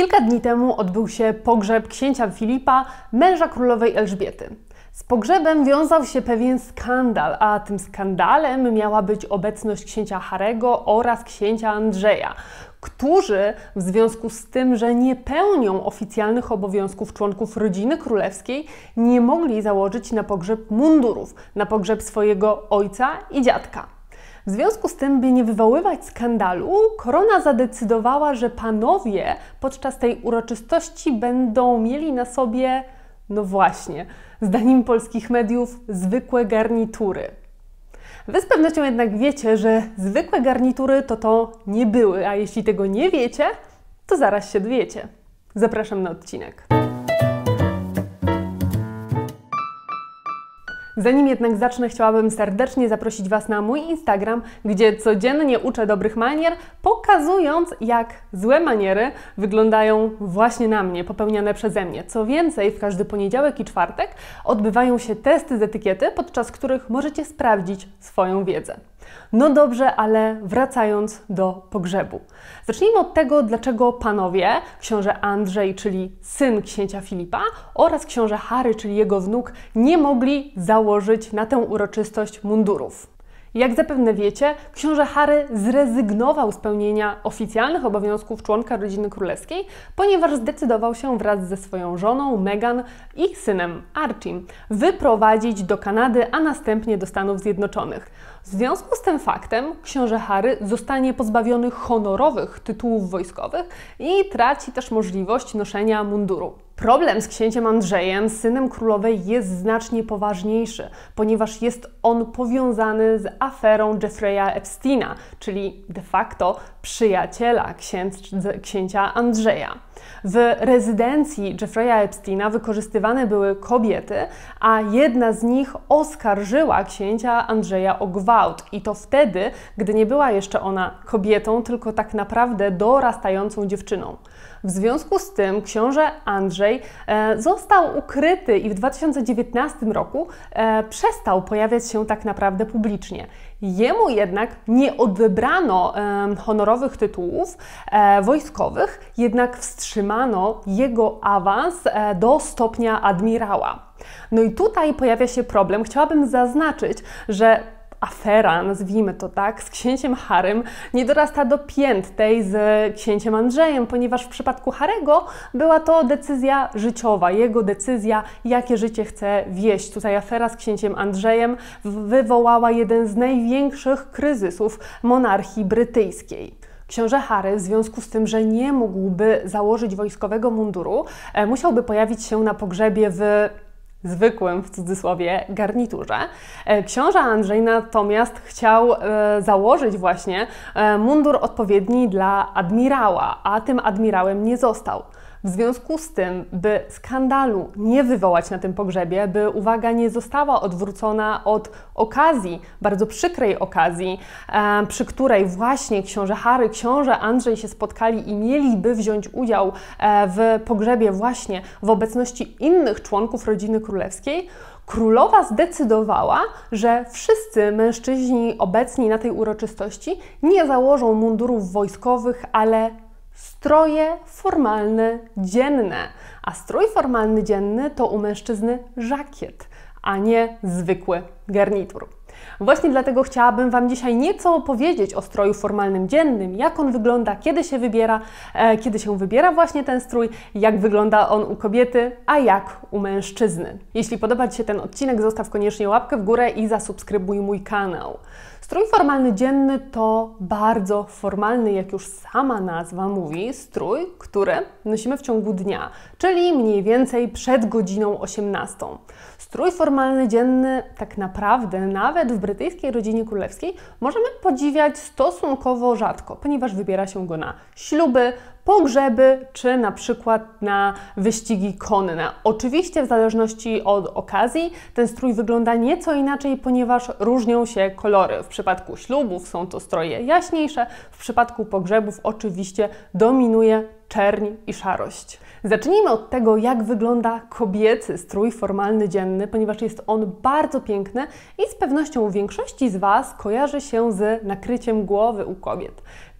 Kilka dni temu odbył się pogrzeb księcia Filipa, męża królowej Elżbiety. Z pogrzebem wiązał się pewien skandal, a tym skandalem miała być obecność księcia Harry'ego oraz księcia Andrzeja, którzy w związku z tym, że nie pełnią oficjalnych obowiązków członków rodziny królewskiej, nie mogli założyć na pogrzeb mundurów, na pogrzeb swojego ojca i dziadka. W związku z tym, by nie wywoływać skandalu, korona zadecydowała, że panowie podczas tej uroczystości będą mieli na sobie, no właśnie, zdaniem polskich mediów, zwykłe garnitury. Wy z pewnością jednak wiecie, że zwykłe garnitury to nie były, a jeśli tego nie wiecie, to zaraz się dowiecie. Zapraszam na odcinek. Zanim jednak zacznę, chciałabym serdecznie zaprosić Was na mój Instagram, gdzie codziennie uczę dobrych manier, pokazując, jak złe maniery wyglądają właśnie na mnie, popełniane przeze mnie. Co więcej, w każdy poniedziałek i czwartek odbywają się testy z etykiety, podczas których możecie sprawdzić swoją wiedzę. No dobrze, ale wracając do pogrzebu. Zacznijmy od tego, dlaczego panowie, książę Andrzej, czyli syn księcia Filipa, oraz książę Harry, czyli jego wnuk, nie mogli założyć na tę uroczystość mundurów. Jak zapewne wiecie, książę Harry zrezygnował z pełnienia oficjalnych obowiązków członka rodziny królewskiej, ponieważ zdecydował się wraz ze swoją żoną Meghan i synem Archiem wyprowadzić do Kanady, a następnie do Stanów Zjednoczonych. W związku z tym faktem książę Harry zostanie pozbawiony honorowych tytułów wojskowych i traci też możliwość noszenia munduru. Problem z księciem Andrzejem, synem królowej, jest znacznie poważniejszy, ponieważ jest on powiązany z aferą Jeffrey'a Epsteina, czyli de facto przyjaciela księcia Andrzeja. W rezydencji Jeffrey'a Epsteina wykorzystywane były kobiety, a jedna z nich oskarżyła księcia Andrzeja o gwałt i to wtedy, gdy nie była jeszcze ona kobietą, tylko tak naprawdę dorastającą dziewczyną. W związku z tym książę Andrzej został ukryty i w 2019 roku przestał pojawiać się tak naprawdę publicznie. Jemu jednak nie odebrano honorowych tytułów wojskowych, jednak wstrzymano jego awans do stopnia admirała. No i tutaj pojawia się problem. Chciałabym zaznaczyć, że afera, nazwijmy to tak, z księciem Harrym nie dorasta do pięt tej z księciem Andrzejem, ponieważ w przypadku Harry'ego była to decyzja życiowa, jego decyzja, jakie życie chce wieść. Tutaj afera z księciem Andrzejem wywołała jeden z największych kryzysów monarchii brytyjskiej. Książę Harry, w związku z tym, że nie mógłby założyć wojskowego munduru, musiałby pojawić się na pogrzebie w zwykłym, w cudzysłowie, garniturze. Książę Andrzej natomiast chciał założyć właśnie mundur odpowiedni dla admirała, a tym admirałem nie został. W związku z tym, by skandalu nie wywołać na tym pogrzebie, by uwaga nie została odwrócona od okazji, bardzo przykrej okazji, przy której właśnie książę Harry, książę Andrzej się spotkali i mieliby wziąć udział w pogrzebie właśnie w obecności innych członków rodziny królewskiej, królowa zdecydowała, że wszyscy mężczyźni obecni na tej uroczystości nie założą mundurów wojskowych, ale stroje formalne dzienne. A strój formalny dzienny to u mężczyzny żakiet, a nie zwykły garnitur. Właśnie dlatego chciałabym Wam dzisiaj nieco opowiedzieć o stroju formalnym dziennym, jak on wygląda, kiedy się wybiera właśnie ten strój, jak wygląda on u kobiety, a jak u mężczyzny. Jeśli podoba Ci się ten odcinek, zostaw koniecznie łapkę w górę i zasubskrybuj mój kanał. Strój formalny dzienny to bardzo formalny, jak już sama nazwa mówi, strój, który nosimy w ciągu dnia, czyli mniej więcej przed godziną 18. Strój formalny dzienny tak naprawdę nawet w brytyjskiej rodzinie królewskiej możemy podziwiać stosunkowo rzadko, ponieważ wybiera się go na śluby, pogrzeby czy na przykład na wyścigi konne. Oczywiście w zależności od okazji ten strój wygląda nieco inaczej, ponieważ różnią się kolory. W przypadku ślubów są to stroje jaśniejsze, w przypadku pogrzebów oczywiście dominuje czerń i szarość. Zacznijmy od tego, jak wygląda kobiecy strój formalny dzienny, ponieważ jest on bardzo piękny i z pewnością większości z Was kojarzy się z nakryciem głowy u kobiet.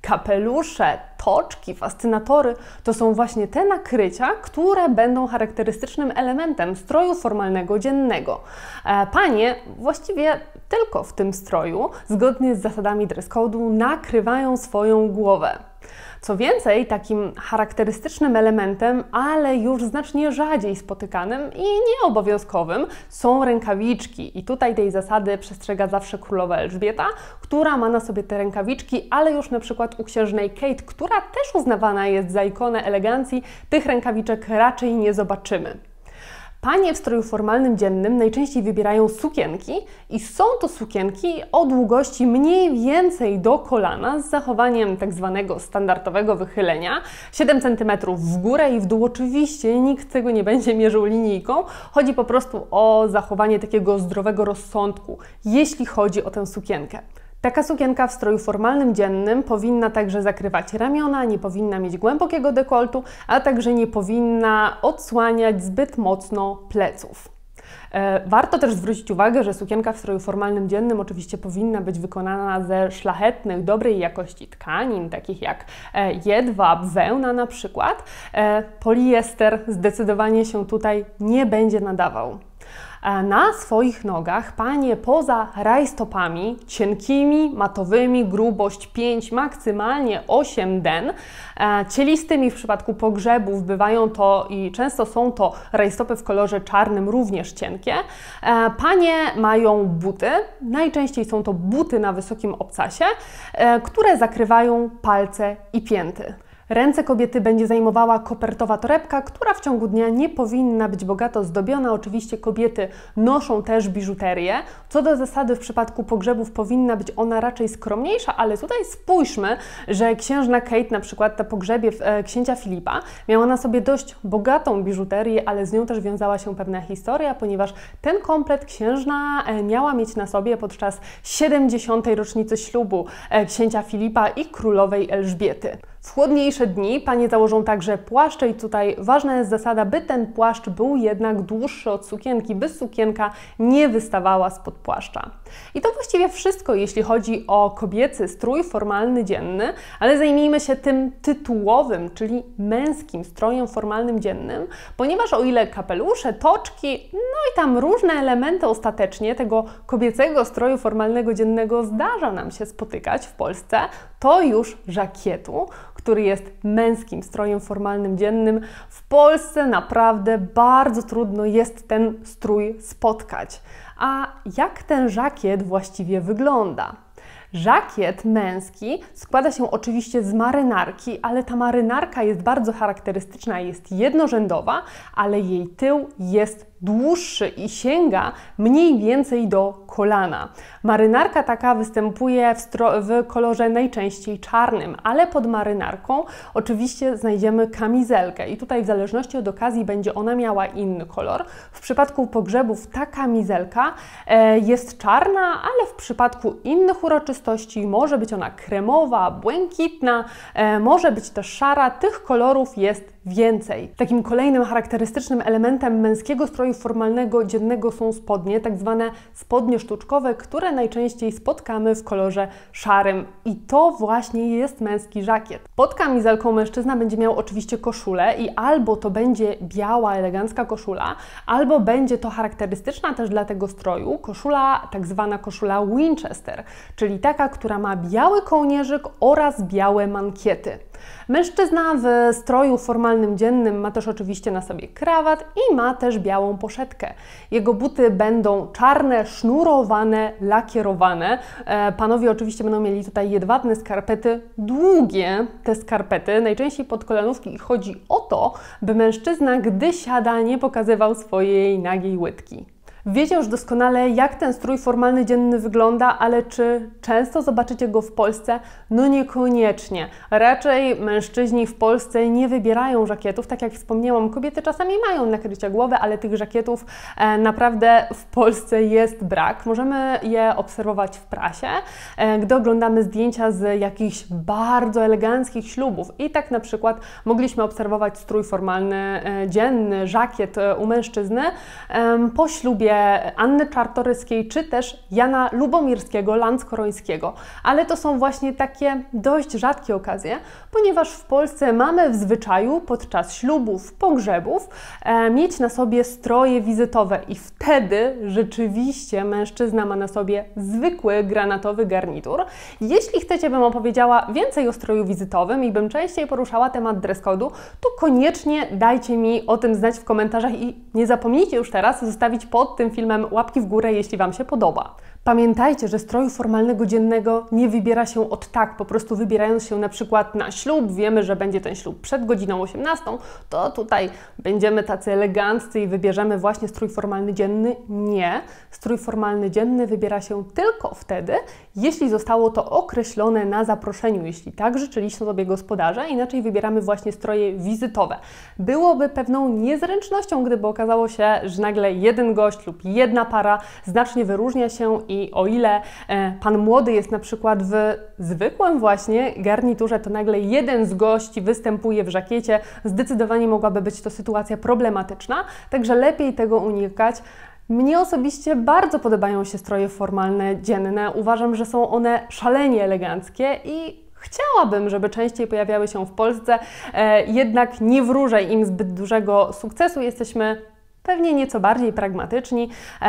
Kapelusze, toczki, fascynatory to są właśnie te nakrycia, które będą charakterystycznym elementem stroju formalnego dziennego. Panie właściwie tylko w tym stroju, zgodnie z zasadami dress code'u, nakrywają swoją głowę. Co więcej, takim charakterystycznym elementem, ale już znacznie rzadziej spotykanym i nieobowiązkowym są rękawiczki. I tutaj tej zasady przestrzega zawsze królowa Elżbieta, która ma na sobie te rękawiczki, ale już na przykład u księżnej Kate, która też uznawana jest za ikonę elegancji, tych rękawiczek raczej nie zobaczymy. Panie w stroju formalnym dziennym najczęściej wybierają sukienki i są to sukienki o długości mniej więcej do kolana z zachowaniem tak zwanego standardowego wychylenia 7 cm w górę i w dół. Oczywiście nikt tego nie będzie mierzył linijką, chodzi po prostu o zachowanie takiego zdrowego rozsądku, jeśli chodzi o tę sukienkę. Taka sukienka w stroju formalnym dziennym powinna także zakrywać ramiona, nie powinna mieć głębokiego dekoltu, a także nie powinna odsłaniać zbyt mocno pleców. Warto też zwrócić uwagę, że sukienka w stroju formalnym dziennym oczywiście powinna być wykonana ze szlachetnych, dobrej jakości tkanin, takich jak jedwab, wełna na przykład. Poliester zdecydowanie się tutaj nie będzie nadawał. Na swoich nogach panie poza rajstopami cienkimi, matowymi, grubość 5, maksymalnie 8 den, cielistymi w przypadku pogrzebów bywają to i często są to rajstopy w kolorze czarnym, również cienkie. Panie mają buty, najczęściej są to buty na wysokim obcasie, które zakrywają palce i pięty. Ręce kobiety będzie zajmowała kopertowa torebka, która w ciągu dnia nie powinna być bogato zdobiona. Oczywiście kobiety noszą też biżuterię. Co do zasady w przypadku pogrzebów powinna być ona raczej skromniejsza, ale tutaj spójrzmy, że księżna Kate na przykład na pogrzebie księcia Filipa miała na sobie dość bogatą biżuterię, ale z nią też wiązała się pewna historia, ponieważ ten komplet księżna miała mieć na sobie podczas 70. rocznicy ślubu księcia Filipa i królowej Elżbiety. W chłodniejsze dni panie założą także płaszcze i tutaj ważna jest zasada, by ten płaszcz był jednak dłuższy od sukienki, by sukienka nie wystawała spod płaszcza. I to właściwie wszystko, jeśli chodzi o kobiecy strój formalny dzienny, ale zajmijmy się tym tytułowym, czyli męskim strojem formalnym dziennym, ponieważ o ile kapelusze, toczki, no i tam różne elementy ostatecznie tego kobiecego stroju formalnego dziennego zdarza nam się spotykać w Polsce, to już żakietu, który jest męskim strojem formalnym dziennym. W Polsce naprawdę bardzo trudno jest ten strój spotkać. A jak ten żakiet właściwie wygląda? Żakiet męski składa się oczywiście z marynarki, ale ta marynarka jest bardzo charakterystyczna, jest jednorzędowa, ale jej tył jest dłuższy i sięga mniej więcej do kolana. Marynarka taka występuje w kolorze najczęściej czarnym, ale pod marynarką oczywiście znajdziemy kamizelkę i tutaj w zależności od okazji będzie ona miała inny kolor. W przypadku pogrzebów ta kamizelka jest czarna, ale w przypadku innych uroczystości może być ona kremowa, błękitna, może być też szara. Tych kolorów jest więcej. Takim kolejnym charakterystycznym elementem męskiego stroju formalnego dziennego są spodnie, tak zwane spodnie sztuczkowe, które najczęściej spotkamy w kolorze szarym. I to właśnie jest męski żakiet. Pod kamizelką mężczyzna będzie miał oczywiście koszulę i albo to będzie biała, elegancka koszula, albo będzie to charakterystyczna też dla tego stroju koszula, tak zwana koszula Winchester, czyli taka, która ma biały kołnierzyk oraz białe mankiety. Mężczyzna w stroju formalnym dziennym ma też oczywiście na sobie krawat i ma też białą poszetkę. Jego buty będą czarne, sznurowane, lakierowane. Panowie oczywiście będą mieli tutaj jedwabne skarpety, długie te skarpety, najczęściej pod kolanówki. Chodzi o to, by mężczyzna, gdy siada, nie pokazywał swojej nagiej łydki. Wiecie już doskonale, jak ten strój formalny dzienny wygląda, ale czy często zobaczycie go w Polsce? No niekoniecznie. Raczej mężczyźni w Polsce nie wybierają żakietów. Tak jak wspomniałam, kobiety czasami mają nakrycia głowy, ale tych żakietów naprawdę w Polsce jest brak. Możemy je obserwować w prasie, gdy oglądamy zdjęcia z jakichś bardzo eleganckich ślubów. I tak na przykład mogliśmy obserwować strój formalny dzienny, żakiet u mężczyzny po ślubie stroje Anny Czartoryskiej, czy też Jana Lubomirskiego-Landskorońskiego. Ale to są właśnie takie dość rzadkie okazje, ponieważ w Polsce mamy w zwyczaju podczas ślubów, pogrzebów mieć na sobie stroje wizytowe i wtedy rzeczywiście mężczyzna ma na sobie zwykły granatowy garnitur. Jeśli chcecie, bym opowiedziała więcej o stroju wizytowym i bym częściej poruszała temat dress code'u, to koniecznie dajcie mi o tym znać w komentarzach i nie zapomnijcie już teraz zostawić pod tym filmem łapki w górę, jeśli Wam się podoba. Pamiętajcie, że stroju formalnego dziennego nie wybiera się od tak, po prostu wybierając się na przykład na ślub, wiemy, że będzie ten ślub przed godziną 18, to tutaj będziemy tacy eleganccy i wybierzemy właśnie strój formalny dzienny. Nie, strój formalny dzienny wybiera się tylko wtedy, jeśli zostało to określone na zaproszeniu, jeśli tak życzyli sobie gospodarze, inaczej wybieramy właśnie stroje wizytowe. Byłoby pewną niezręcznością, gdyby okazało się, że nagle jeden gość lub jedna para znacznie wyróżnia się i o ile pan młody jest na przykład w zwykłym właśnie garniturze, to nagle jeden z gości występuje w żakiecie, zdecydowanie mogłaby być to sytuacja problematyczna, także lepiej tego unikać. Mnie osobiście bardzo podobają się stroje formalne dzienne. Uważam, że są one szalenie eleganckie i chciałabym, żeby częściej pojawiały się w Polsce, jednak nie wróżę im zbyt dużego sukcesu. Jesteśmy pewnie nieco bardziej pragmatyczni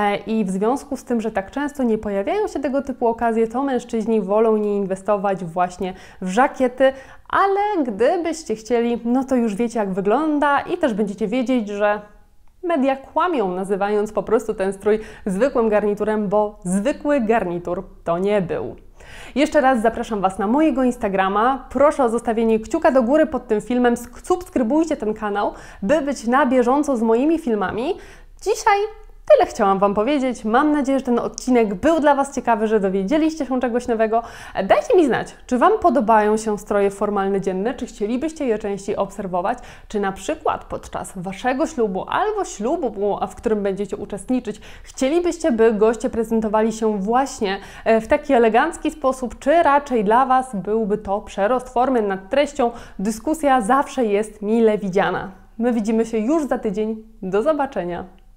i w związku z tym, że tak często nie pojawiają się tego typu okazje, to mężczyźni wolą nie inwestować właśnie w żakiety, ale gdybyście chcieli, no to już wiecie, jak wygląda i też będziecie wiedzieć, że media kłamią, nazywając po prostu ten strój zwykłym garniturem, bo zwykły garnitur to nie był. Jeszcze raz zapraszam Was na mojego Instagrama. Proszę o zostawienie kciuka do góry pod tym filmem. Subskrybujcie ten kanał, by być na bieżąco z moimi filmami. Dzisiaj tyle chciałam Wam powiedzieć. Mam nadzieję, że ten odcinek był dla Was ciekawy, że dowiedzieliście się czegoś nowego. Dajcie mi znać, czy Wam podobają się stroje formalne dzienne, czy chcielibyście je częściej obserwować, czy na przykład podczas Waszego ślubu albo ślubu, w którym będziecie uczestniczyć, chcielibyście, by goście prezentowali się właśnie w taki elegancki sposób, czy raczej dla Was byłby to przerost formy nad treścią. Dyskusja zawsze jest mile widziana. My widzimy się już za tydzień. Do zobaczenia.